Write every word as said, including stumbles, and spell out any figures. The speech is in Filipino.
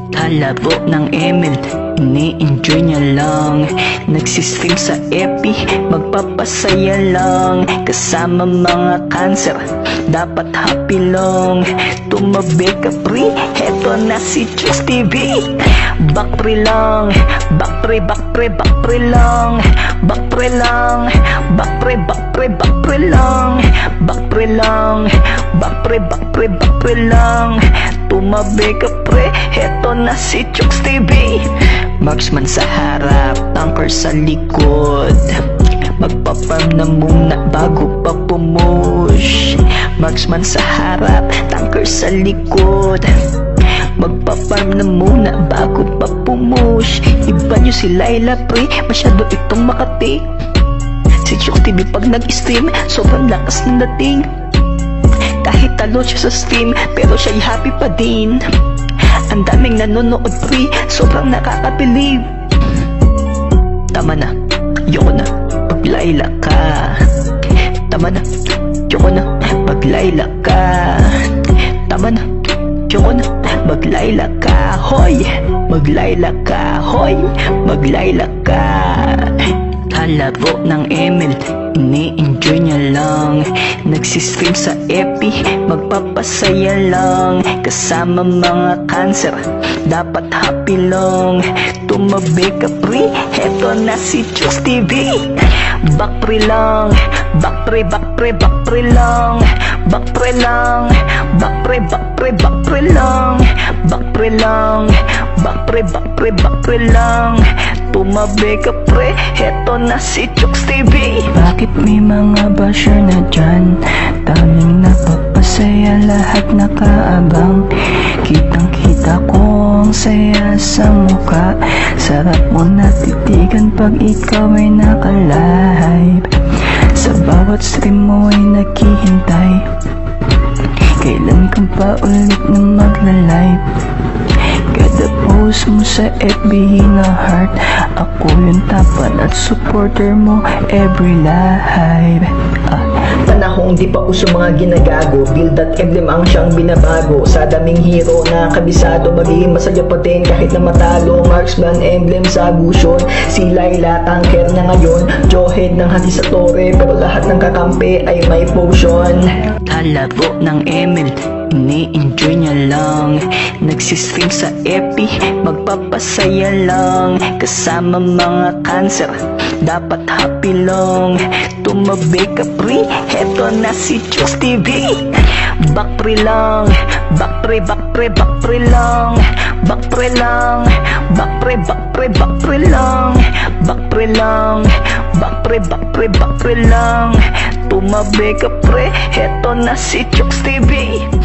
Kalabo ng Emil, ini-enjoy niya lang. Nagsistream sa Epi, magpapasaya lang. Kasama mga cancer, dapat happy long. Tumabi ka pre, heto na si Chux T V. Back pre lang, back pre, back pre, back pre lang. Back pre lang, back pre, back pre, back pre lang. Back pre lang, back pre, back pre, back pre lang. Tumabi ka pre, heto na si Chux T V. Marksman sa harap, tanker sa likod. Magpa-farm na muna bago pa pumush. Marksman sa harap, tanker sa likod. Magpa-farm na muna bago pa pumush. Iba nyo si Laila pre, masyado itong Makati. Si Chux T V pag nag-stream, sobrang lakas ng dating. Kahit talo siya sa stream, pero siya'y happy pa din. Ang daming nanonood pre, sobrang nakakabilib. Tama na, yoko na, paglayla ka. Tama na, yoko na, paglayla ka. Tama na, yoko na, maglayla ka. Hoy, maglayla ka. Hoy, maglayla ka. Kalabo ng Emil, ini-enjoy niya lang. Nagsistream sa Epi, magpapasaya lang. Kasama mga cancer, dapat happy long. Tumabi ka pre, heto na si Chux T V. Back pre lang, back pre, back pre, back pre lang. Back pre lang, back pre, back pre, back pre lang. Back pre lang, back pre, back pre, back pre lang. Tumabi ka pre, heto na si Chux T V. Bakit may mga basher na dyan? Daming napapasaya, lahat nakaabang. Kitang kita ko ang saya sa muka. Sarap mo natitigan pag ikaw ay naka-live. Sa bawat stream mo ay naghihintay. Kailan ka pa ulit na magla-live? Kada post mo sa F B na heart, ako yung tapat at supporter mo every live. Ah. Panahong di pa uso mga ginagago, build at emblem ang siyang binabago. Sa daming hero na kabisado, magiging masaya pa din kahit na matalo. Marksman, emblem sa gusion, si Laila tanker na ngayon. Johead ng hati sa tore, pero lahat ng kakampi ay may potion. Kalabo ng Emil, ini-enjoy niya lang. Nagsistream sa Epi, magpapasaya lang. Kasama mga cancer, dapat happy long. Tumabi ka pre, heto na si Chux T V. Back pre lang, back pre, back pre, back pre lang. Back pre lang, back pre, back pre, back pre lang. Back pre lang, back pre, back pre, back pre lang. Tumabi ka pre, heto na si Chux T V.